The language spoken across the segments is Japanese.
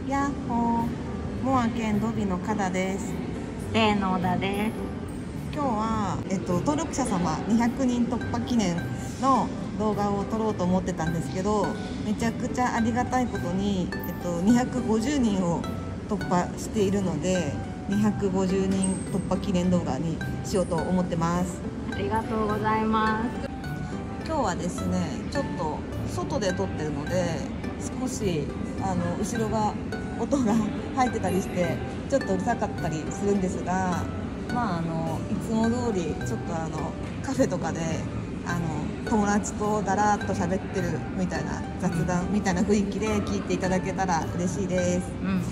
やっほー、モア県ドビのカダです。 例の小田です。 今日は、登録者様200人突破記念の動画を撮ろうと思ってたんですけど、めちゃくちゃありがたいことに、250人を突破しているので、250人突破記念動画にしようと思ってます。 ありがとうございます。 今日はですね、ちょっと外で撮ってるので、少し後ろが音が入ってたりしてちょっとうるさかったりするんですが、いつも通りちょっとカフェとかで友達とだらっと喋ってるみたいな雑談みたいな雰囲気で聞いていただけたら嬉しいです。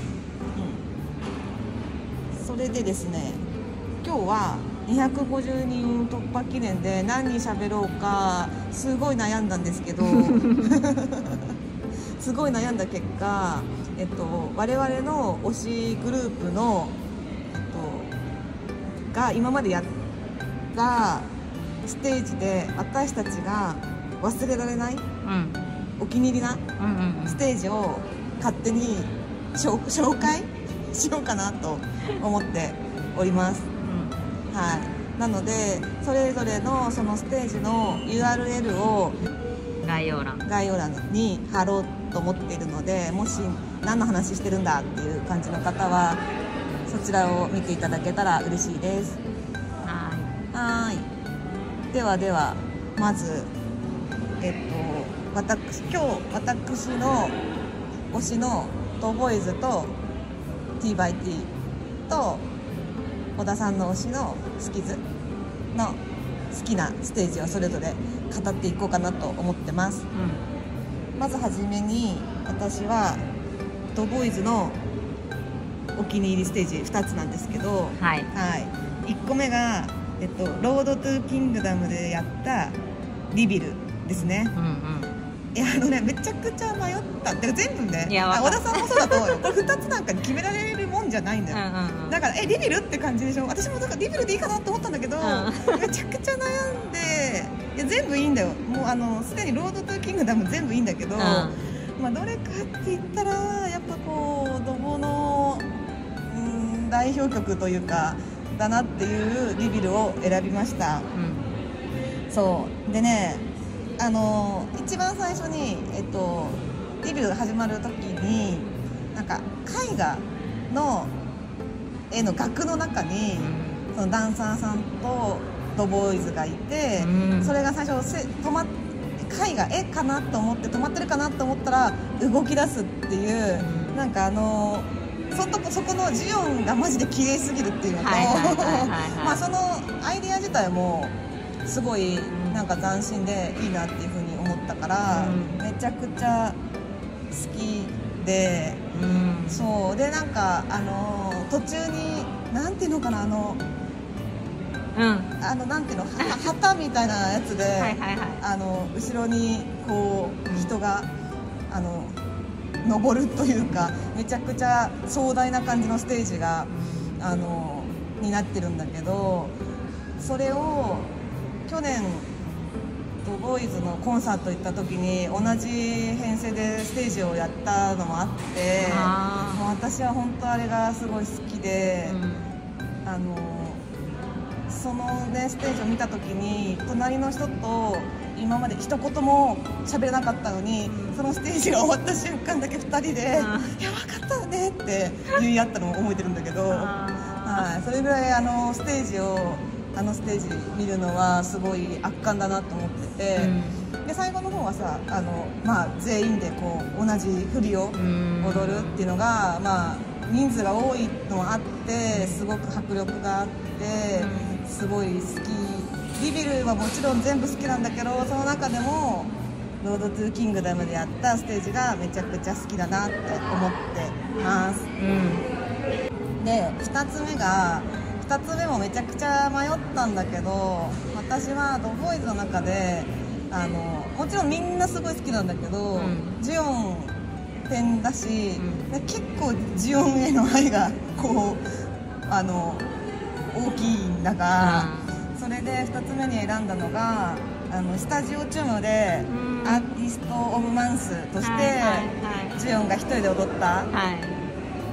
それでですね、今日は250人突破記念で何に喋ろうかすごい悩んだんですけどすごい悩んだ結果、我々の推しグループの、が今までやったステージで私たちが忘れられない、お気に入りなステージを勝手に紹介しようかなと思っております。はい、なのでそれぞれのそのステージの URL を概要欄に貼ろうと思っているので、もし何の話してるんだっていう感じの方はそちらを見ていただけたら嬉しいです。はい、ではまず今日私の推しのトボーイズと T/T と小田さんの推しのスキズの好きなステージをそれぞれ語っていこうかなと思ってます。まずはじめに私はトボーイズのお気に入りステージ2つなんですけど、1個目が、ロードトゥーキングダムでやったリビルですね。いやめちゃくちゃ迷った。全部ね、小田さんもそうだと思うよ。これ2つなんかに決められるもんじゃないんだよ。だからリビルって感じでしょ。私もなんかリビルでいいかなと思ったんだけど、めちゃくちゃ悩んで、いや全部いいんだよ。もうすでにロードトゥーキングダム全部いいんだけど、どれかって言ったらやっぱこうドボの代表曲というかだなっていうリビルを選びました。そうでね、一番最初に、リビルが始まる時になんか絵画の絵の額の中にそのダンサーさんとドボーイズがいて、それが最初絵画絵かなと思って止まってるかなと思ったら動き出すっていう、なんかそこのジオンがマジで綺麗すぎるっていうのと、そのアイディア自体もすごいなんか斬新でいいなっていう風に思ったから、めちゃくちゃ好きで、そうでなんか途中になんていうのかななんていうの旗みたいなやつで後ろにこう人が登るというか、めちゃくちゃ壮大な感じのステージがになってるんだけど、それを去年ドボーイズのコンサート行った時に同じ編成でステージをやったのもあって、もう私は本当あれがすごい好きで、そのねステージを見た時に隣の人と今まで一言も喋れなかったのに、そのステージが終わった瞬間だけ2人で「いや分かったね」って言い合ったのを覚えてるんだけど、それぐらいステージ見るのはすごい圧巻だなと思ってて、で最後の方はさ全員でこう同じ振りを踊るっていうのが、人数が多いのもあってすごく迫力があってすごい好き。リビルはもちろん全部好きなんだけど、その中でもロードトゥーキングダムでやったステージがめちゃくちゃ好きだなって思ってます。で2つ目もめちゃくちゃ迷ったんだけど、私はドボーイズの中でもちろんみんなすごい好きなんだけど、ジオン編だし、結構ジオンへの愛がこう大きいんだが、それで2つ目に選んだのがスタジオチュームでアーティスト・オブ・マンスとしてジオンが1人で踊った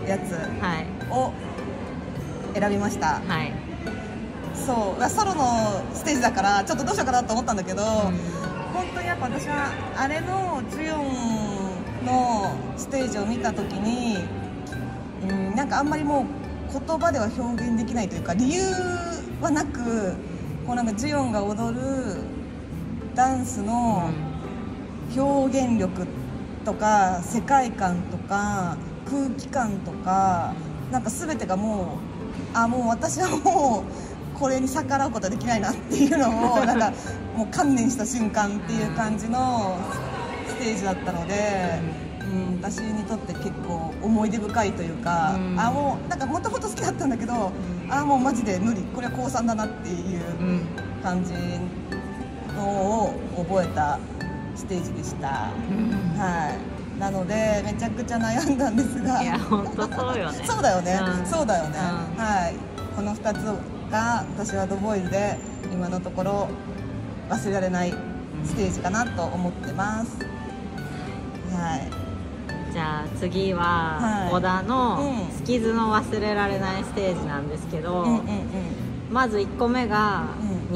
やつはいを選びました。 はい。 そうソロのステージだからちょっとどうしようかなと思ったんだけど、本当にやっぱ私はあれのジュヨンのステージを見た時に、なんかあんまりもう言葉では表現できないというか、理由はなく、こうなんかジュヨンが踊るダンスの表現力とか世界観とか空気感とか、なんか全てがもうもう私はもうこれに逆らうことはできないなっていうのをなんかもう観念した瞬間っていう感じのステージだったので、私にとって結構思い出深いというか、もうなんかもともと好きだったんだけど、もうマジで無理、これは高3だなっていう感じのを覚えたステージでした。はい。なのでめちゃくちゃ悩んだんですが、 いや本当そうよねそうだよね、そうだよね、はい。この2つが私はドボーイズで今のところ忘れられないステージかなと思ってます。はい。 じゃあ次は小田のスキズの忘れられないステージなんですけど、まず1個目が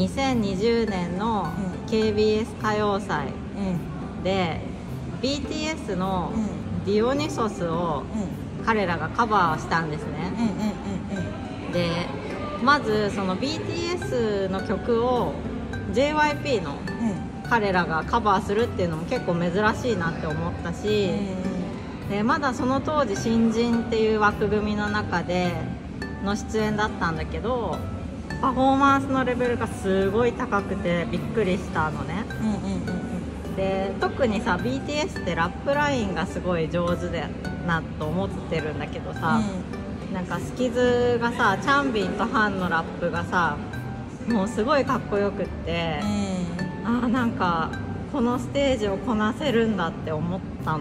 2020年の KBS 歌謡祭で BTS のディオニソスを彼らがカバーしたんですね。でまずその BTS の曲を JYP の彼らがカバーするっていうのも結構珍しいなって思ったし、でまだその当時新人っていう枠組みの中での出演だったんだけど、パフォーマンスのレベルがすごい高くてびっくりしたのね。で特にさ BTS ってラップラインがすごい上手だなと思ってるんだけどさ、なんかスキズがさチャンビンとハンのラップがさもうすごいかっこよくって、なんかこのステージをこなせるんだって思ったの。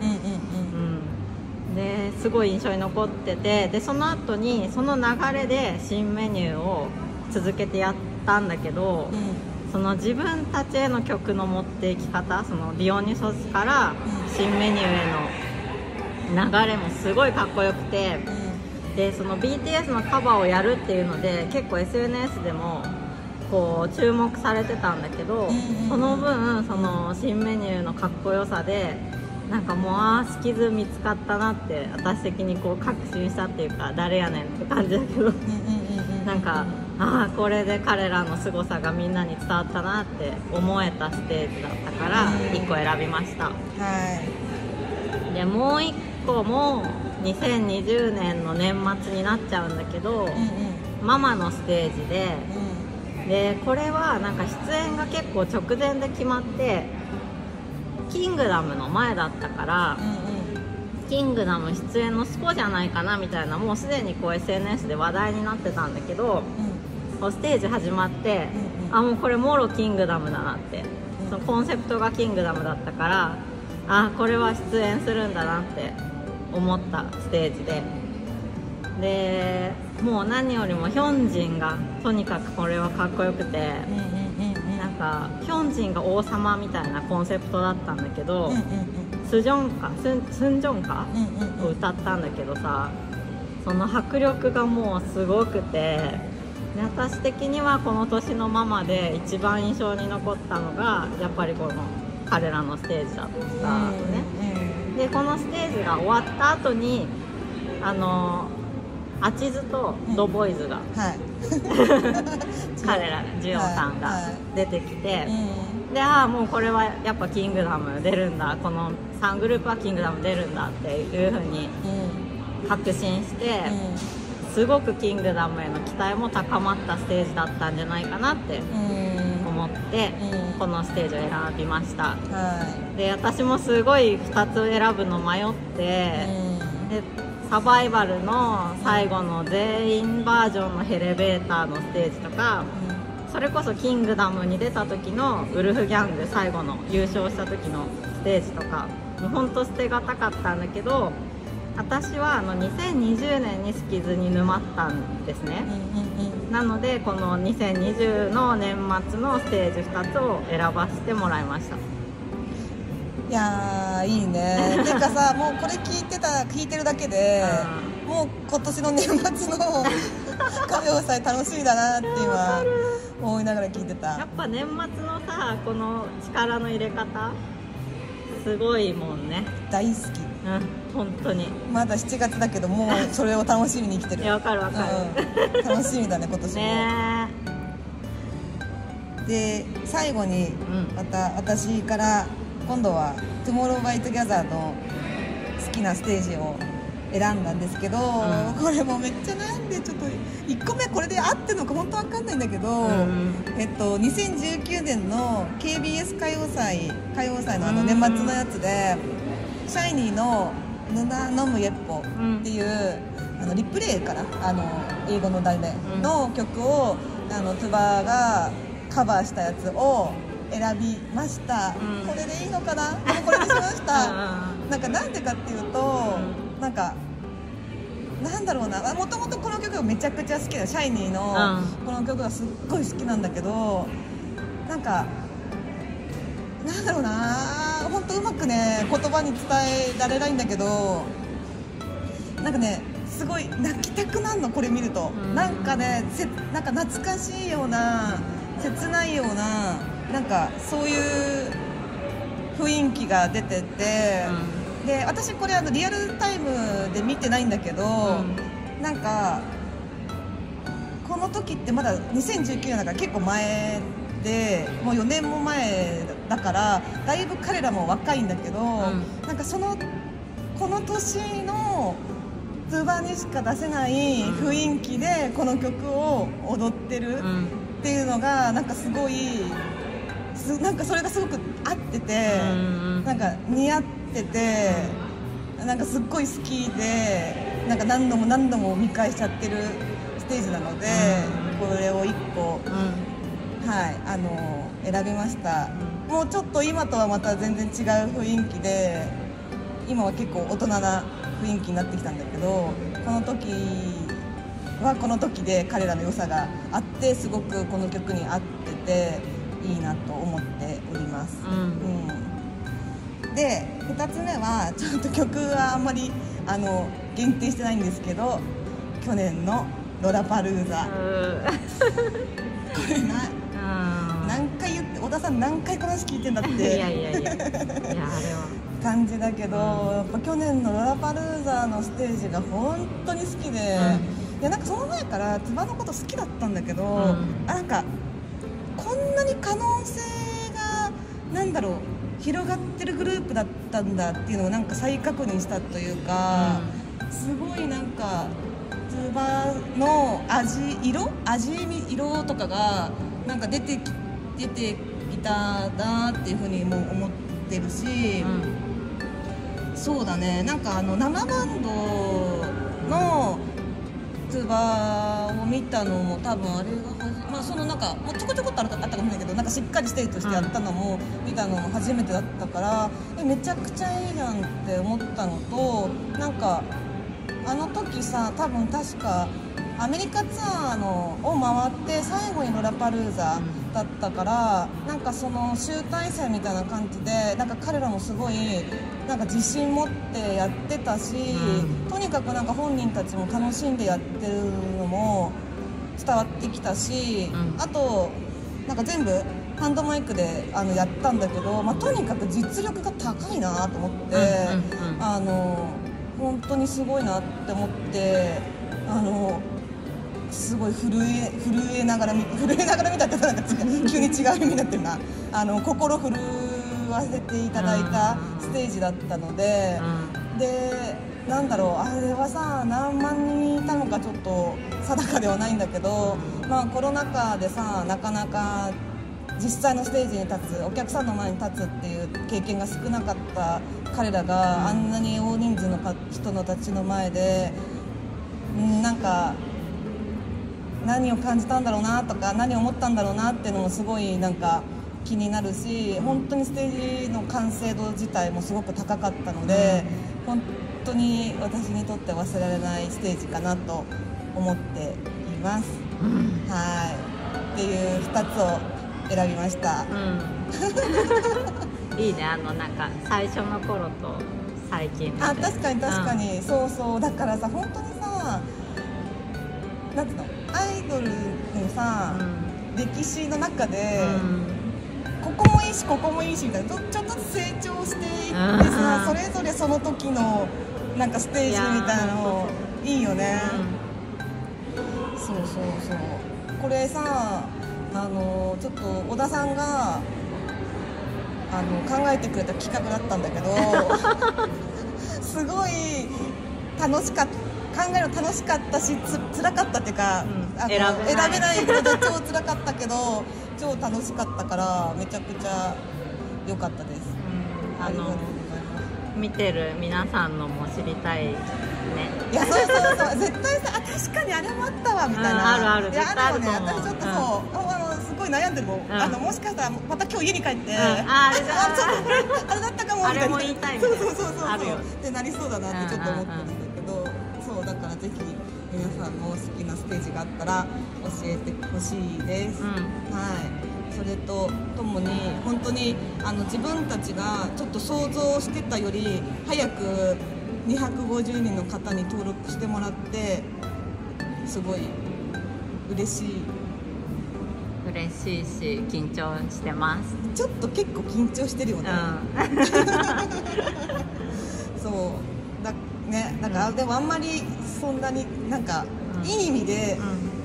ですごい印象に残ってて、でその後にその流れで新メニューを続けてやったんだけど、その自分たちへの曲の持っていき方、そのディオニソスから新メニューへの流れもすごいかっこよくて、でその BTS のカバーをやるっていうので結構 SNS でもこう注目されてたんだけど、その分その新メニューのかっこよさでなんかもうスキズ見つかったなって私的にこう確信したっていうか、誰やねんって感じだけどなんかこれで彼らの凄さがみんなに伝わったなって思えたステージだったから1個選びました。でもう1個も2020年の年末になっちゃうんだけど、ママのステージで、これはなんか出演が結構直前で決まってキングダムの前だったから、キングダム出演のスポじゃないかなみたいな、もうすでにこう SNS で話題になってたんだけど、ステージ始まって、もうこれもろキングダムだなって、そのコンセプトがキングダムだったから、これは出演するんだなって思ったステージで、もう何よりもヒョンジンがとにかくこれはかっこよくて、なんかヒョンジンが王様みたいなコンセプトだったんだけど、スンジョンカを歌ったんだけどさ、その迫力がもうすごくて、私的にはこの年のママで一番印象に残ったのがやっぱりこの彼らのステージだったのね。でこのステージが終わった後にアチズとドボーイズが、彼らジュヨンさんが出てきて、でもうこれはやっぱキングダム出るんだ、この3グループはキングダム出るんだっていう風に確信して、すごくキングダムへの期待も高まったステージだったんじゃないかなって思って、このステージを選びました。で私もすごい2つ選ぶの迷って、でサバイバルの最後の全員バージョンのエレベーターのステージとか、それこそキングダムに出た時のウルフギャング最後の優勝した時のステージとかもうほんと捨てがたかったんだけど、私は2020年にスキズに沼ったんですね。なのでこの2020の年末のステージ2つを選ばせてもらいました。 いやーいいねてかさもうこれ聞いてるだけで、もう今年の年末の歌謡祭楽しみだなって今思いながら聞いてた。 やっぱ年末のさこの力の入れ方すごいもんね。 大好き。 本当にまだ7月だけどもうそれを楽しみに生きてる。 いやわかるわかる、楽しみだね今年もね。 で最後にまた私から今度は Tomorrow by Together の好きなステージを選んだんですけど、これもめっちゃ悩んでちょっと1個目これで合ってるのか本当わかんないんだけど、2019年の KBS 歌謡祭の年末のやつでシャイニーの「ヌナ飲むイェッポ」っていうリプレイかな英語の題名の曲をトゥバがカバーしたやつを選びました。これでいいのかな。でもこれにしましたなんでかっていうとなんだろうな、もともとこの曲がめちゃくちゃ好きだ。シャイニーのこの曲がすっごい好きなんだけどなんだろうな、本当うまくね言葉に伝えられないんだけどすごい泣きたくなるのこれ見ると。なんか懐かしいような切ないようなそういう雰囲気が出てて、で私これリアルタイムで見てないんだけど、この時ってまだ2019年だから結構前でもう4年も前だからだいぶ彼らも若いんだけど、この年のトゥバにしか出せない雰囲気でこの曲を踊ってるっていうのがすごいそれがすごく合ってて似合っててすっごい好きで何度も何度も見返しちゃってるステージなので、これを1個、選びました。もうちょっと今とはまた全然違う雰囲気で今は結構大人な雰囲気になってきたんだけど、この時はこの時で彼らの良さがあってすごくこの曲に合ってていいなと思っております。で2つ目はちょっと曲はあんまり限定してないんですけど、去年のロラパルーザこれ何回言って小田さん何回この話聞いてんだっていやあれは感じだけど、やっぱ去年のロラパルーザのステージが本当に好きで、いやその前からトゥバのこと好きだったんだけど、こんなに可能性が広がってるグループだったんだっていうのを再確認したというか、すごいトゥバの色とかが出てきたなっていうふうにも思ってるし、そうだね生バンドのトゥバを見たのも多分あれがもうちょこちょこっとあったかもしれないけどしっかりステージとしてやったのも見たのも初めてだったからめちゃくちゃいいじゃんって思ったのと、あの時さ多分確かアメリカツアーを回って最後にロラパルーザだったから、その集大成みたいな感じで彼らもすごい自信持ってやってたし、とにかく本人たちも楽しんでやってるのも伝わってきたし、あと全部ハンドマイクでやったんだけど、とにかく実力が高いなと思って、本当にすごいなって思ってすごい震えながら見たって急に違う意味になってるな心震わせていただいたステージだったので、あれはさ何万人いたのかちょっと定かではないんだけど、コロナ禍でさなかなか実際のステージに立つお客さんの前に立つっていう経験が少なかった彼らがあんなに大人数の人たちの前で何を感じたんだろうなとか何を思ったんだろうなっていうのもすごい気になるし、本当にステージの完成度自体もすごく高かったので、本当に私にとって忘れられないステージかなと思っています。っていう2つを選びました。 いいね、なんか最初の頃と最近みたいな。 確かに確かに、そうそう、だからさ本当にさ、なんていうの、アイドルのさ、歴史の中で、ここもいいしここもいいしみたいな、ちょっとずつ成長していってさ、それぞれその時のなんかステージみたいなのいいよね。そうそうそう。これさ、ちょっと小田さんが考えてくれた企画だったんだけどすごい楽しかった、考えるの楽しかったし、辛かったっていうか、選べないので超辛かったけど超楽しかったからめちゃくちゃ良かったです。ありがとうございます。 見てる皆さんのも知りたいね。 いや、そうそうそう、絶対さ、確かにあれもあったわみたいな、 あるある、絶対あると思う。 私ちょっとそう、すごい悩んでるもん、もしかしたらまた今日家に帰って、 あれだったかもみたいな、 あれも言いたいみたいな、 そうあるよってなりそうだなってちょっと思ってるんだけど、そうだからぜひ皆さんも好きなステージがあったら教えてほしいです。はい。それとともに本当に自分たちがちょっと想像してたより早く250人の方に登録してもらってすごい嬉しいし緊張してます。 ちょっと結構緊張してるよね、そうだね。だからでもあんまりそんなになんかいい意味で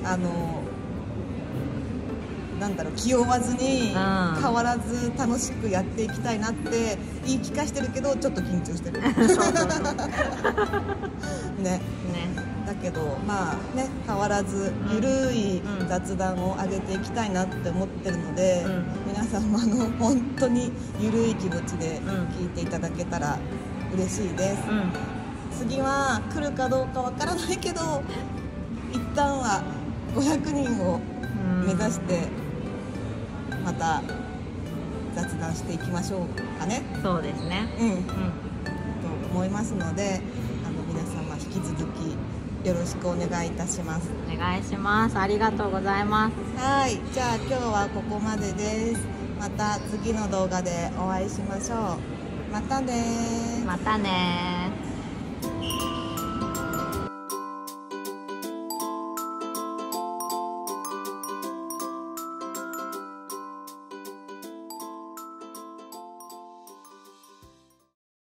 なんだろう、気負わずに変わらず楽しくやっていきたいなって言い聞かしてるけどちょっと緊張してるね。だけどまあね、変わらずゆるい雑談を上げていきたいなって思ってるので、皆さんも本当にゆるい気持ちで聞いていただけたら嬉しいです。次は来るかどうかわからないけど一旦は500人を目指してまた雑談していきましょうかね。 そうですね。 と思いますので、皆様引き続きよろしくお願いいたします。 お願いします。ありがとうございます。 はい、じゃあ今日はここまでです。また次の動画でお会いしましょう。またね。 またね。